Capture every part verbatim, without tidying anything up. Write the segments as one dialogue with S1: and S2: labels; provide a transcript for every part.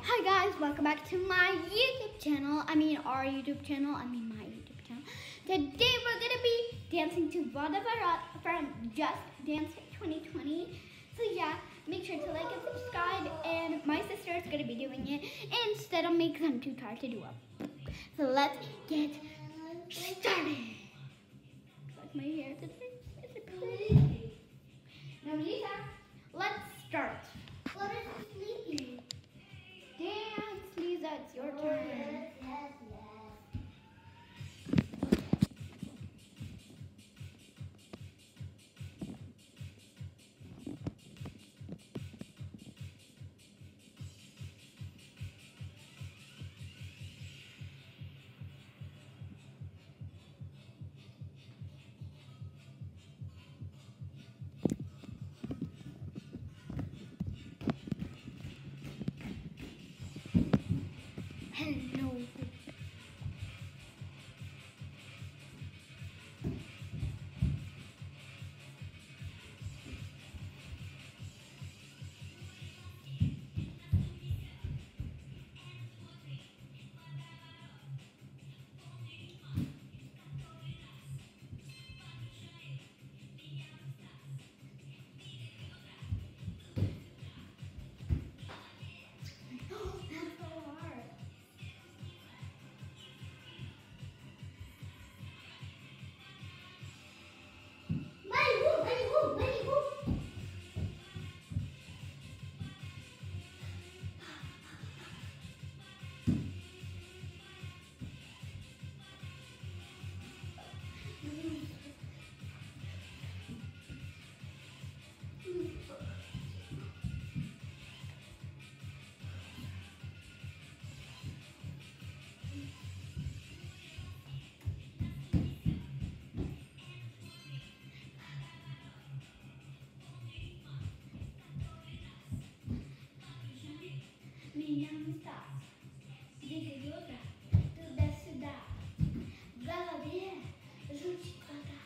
S1: Hi guys, welcome back to my YouTube channel. I mean our YouTube channel, I mean my YouTube channel. Today we're going to be dancing to vodovorot from Just Dance twenty twenty. So yeah, make sure to like and subscribe, and my sister is going to be doing it instead of me because I'm too tired to do it. So let's get started. Like my hair today. Is it pretty? Now Lisa, let's start.
S2: What is sleeping?
S1: Dance, Lisa, it's your turn.
S2: Yes, yes, yes.
S1: Hello. Minha está, diga yoga, tu desce da, galaria, junte toda.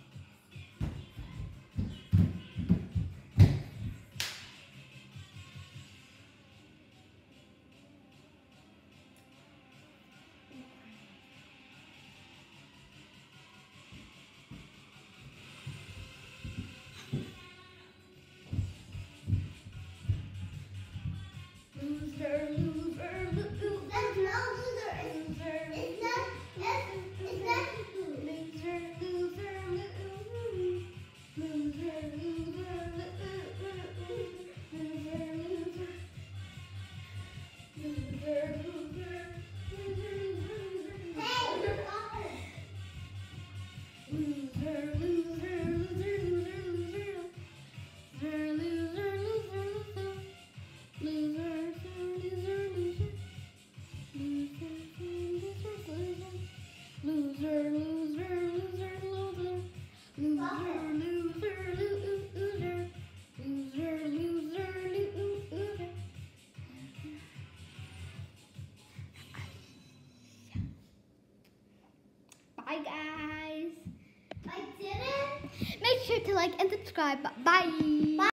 S1: Loser, loser, loser.
S2: That's not loser. It's, it's not. It's, it's not loser.
S1: Loser, loser, loser, loser, loser, loser, loser.
S2: Hey, you're off.
S1: Loser, loser, loser, loser, loser, loser, loser, loser, loser. Loser, loser, loser, loser, loser, loser, loser, loser, loser, loser. Bye guys.
S2: I did it.
S1: Make sure to like and subscribe. Bye.
S2: Bye.